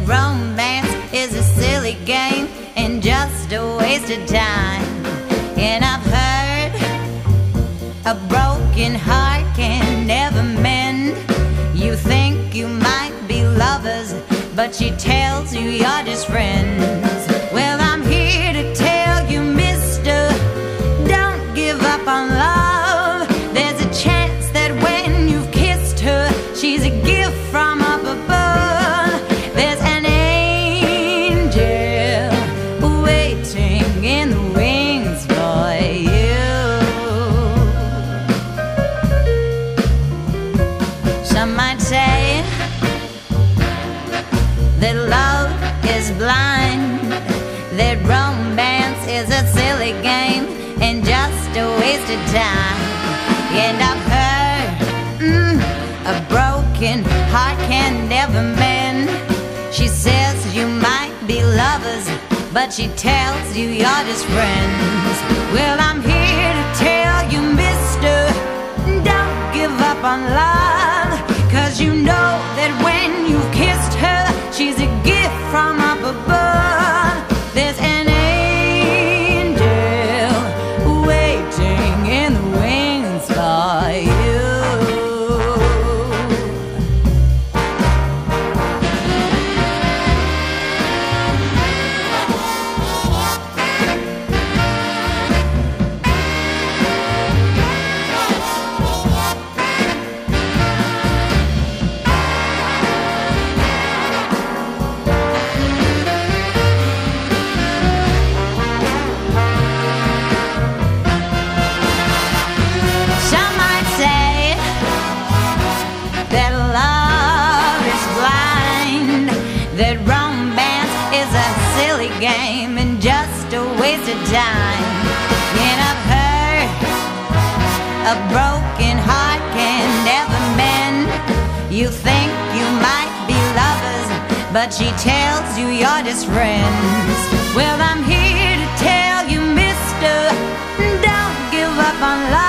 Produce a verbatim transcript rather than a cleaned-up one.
romance is a silly game and just a waste of time. And I've heard a broken heart can never mend. You think you might be lovers, but she tells you you're just friends. Well, I'm here to tell you, mister, don't give up on love. There's a chance that when you've kissed her, she's a gift from up above. There's an angel waiting in the wings for you. Some might say that love is blind, that romance is a silly game and just a waste of time. And I've heard mm, a broken heart can never mend. She says you might be lovers, but she tells you you're just friends. Well, I'm here to tell you, mister, don't give up on love, 'cause you know that when you've kissed her, she's a gift from up above. There's an angel waiting in the wings for you. That love is blind, that romance is a silly game and just a waste of time. And I've heard a broken heart can never mend. You think you might be lovers, but she tells you you're just friends. Well, I'm here to tell you, mister, don't give up on love.